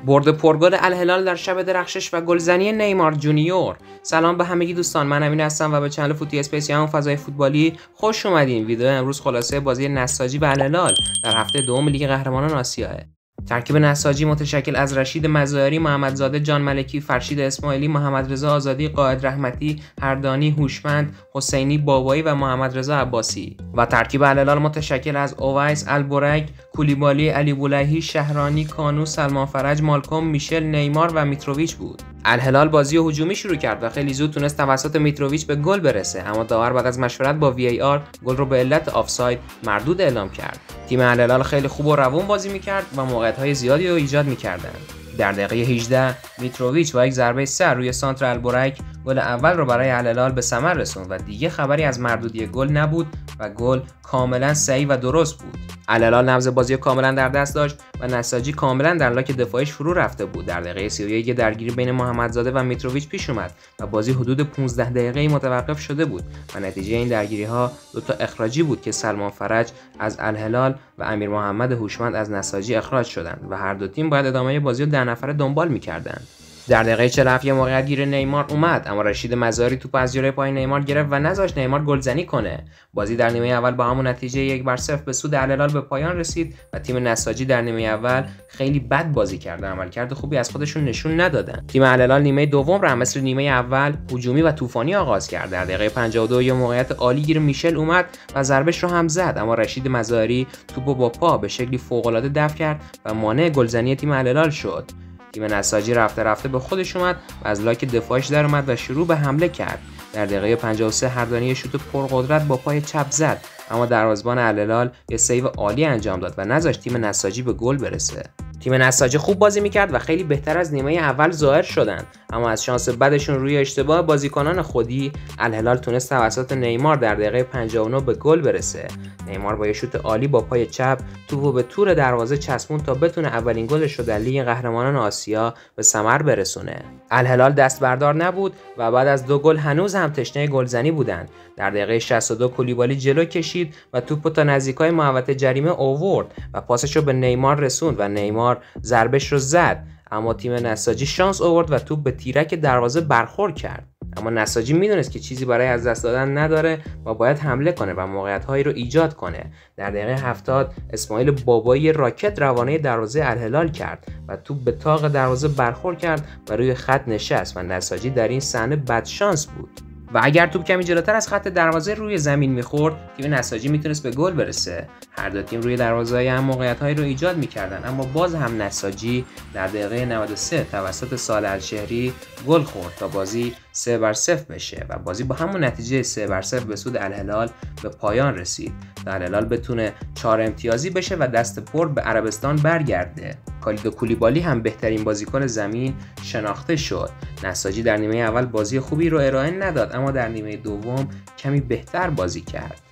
برد پرگل الهلال در شب درخشش و گلزنی نیمار جونیور. سلام به همگی دوستان، من امین هستم و به چنل فوتی اسپیس یا فضای فوتبالی خوش اومدین. ویدیو امروز خلاصه بازی نساجی و الهلال در هفته دوم لیگ قهرمانان آسیاه. ترکیب نساجی متشکل از رشید مزاری، محمدزاده جان ملکی، فرشید اسماعیلی، محمد رضا آزادی، قائد رحمتی، هردانی، هوشمند، حسینی بابایی و محمد رضا عباسی و ترکیب الهلال متشکل از اویس، البرک، کولیبالی، علی بولهی، شهرانی، کانو، سلمان فرج، مالکوم، میشل، نیمار و میتروویچ بود. الهلال بازی هجومی شروع کرد و خیلی زود تونست توسط میتروویچ به گل برسه، اما داور بعد از مشورت با VAR گل رو به علت آفساید مردود اعلام کرد. تیم الهلال خیلی خوب و روون بازی میکرد و موقعیت‌های زیادی رو ایجاد میکردند. در دقیقه 18 میتروویچ با یک ضربه سر روی سانتر البرک گل اول رو برای الهلال به ثمر رسوند و دیگه خبری از مردودی گل نبود و گل کاملا صحیح و درست بود. الهلال نبض بازی کاملا در دست داشت و نساجی کاملا در لاک دفاعیش فرو رفته بود. در دقیقه 31 یه درگیری بین محمدزاده و میتروویچ پیش اومد و بازی حدود 15 دقیقه‌ای متوقف شده بود و نتیجه این درگیری‌ها دو تا اخراجی بود که سلمان فرج از الهلال و امیر محمد هوشمند از نساجی اخراج شدند و هر دو تیم باید ادامه بازی رو 10 نفره دنبال می‌کردند. در دقیقه 47 یه موقعیت گیر نیمار اومد، اما رشید مزاری توپ از جلوی پای نیمار گرفت و نذاشت نیمار گلزنی کنه. بازی در نیمه اول با همون نتیجه 1-0 به سود الهلال به پایان رسید و تیم نساجی در نیمه اول خیلی بد بازی کرد، عملکرد خوبی از خودشون نشون ندادن. تیم الهلال نیمه دوم را مثل نیمه اول هجومی و طوفانی آغاز کرد. در دقیقه 52 یه موقعیت عالی گیر میشل اومد و ضربش رو هم زد، اما رشید مزاری توپو با پا به شکلی فوق‌العاده دفع کرد و مانع گلزنی تیم الهلال شد. تیم نساجی رفته به خودش اومد و از لاک دفاعش در اومد و شروع به حمله کرد. در دقیقه 53 هردانی شوت پرقدرت با پای چپ زد، اما دروازه‌بان الهلال یه سیو عالی انجام داد و نذاشت تیم نساجی به گل برسه. تیم نساجی خوب بازی میکرد و خیلی بهتر از نیمه اول ظاهر شدند، اما از شانس بدشون روی اشتباه بازیکنان خودی الهلال تونست توسط نیمار در دقیقه 59 به گل برسه. نیمار با یه شوت عالی با پای چپ توپو به تور دروازه چسبوند تا بتونه اولین گلش رو در لیگ قهرمانان آسیا به ثمر برسونه. الهلال دست بردار نبود و بعد از 2 گل هنوز هم تشنه گلزنی بودند. در دقیقه 62 کولیبالی جلو کشید و توپو تا نزدیکای محوطه جریمه آورد و پاسش رو به نیمار رسوند و نیمار ضربش رو زد، اما تیم نساجی شانس آورد و توپ به تیرک دروازه برخورد کرد. اما نساجی میدونست که چیزی برای از دست دادن نداره و باید حمله کنه و موقعیت‌هایی رو ایجاد کنه. در دقیقه 70 اسماعیل بابایی راکت روانه دروازه الهلال کرد و توپ به طاق دروازه برخورد کرد و روی خط نشست و نساجی در این صحنه بدشانس بود. و اگر توپ کمی جلوتر از خط دروازه روی زمین میخورد، تیم نساجی میتونست به گل برسه. هر دو تیم روی دروازه‌های هم موقعیت‌هایی رو ایجاد میکردن، اما باز هم نساجی در دقیقه 93 توسط صالح الشهری گل خورد تا بازی 3-0 بشه و بازی با همون نتیجه 3-0 به سود الهلال به پایان رسید تا الهلال بتونه 4 امتیازی بشه و دست پر به عربستان برگرده. خالد کولیبالی هم بهترین بازیکن زمین شناخته شد. نساجی در نیمه اول بازی خوبی رو ارائه نداد، اما در نیمه دوم کمی بهتر بازی کرد.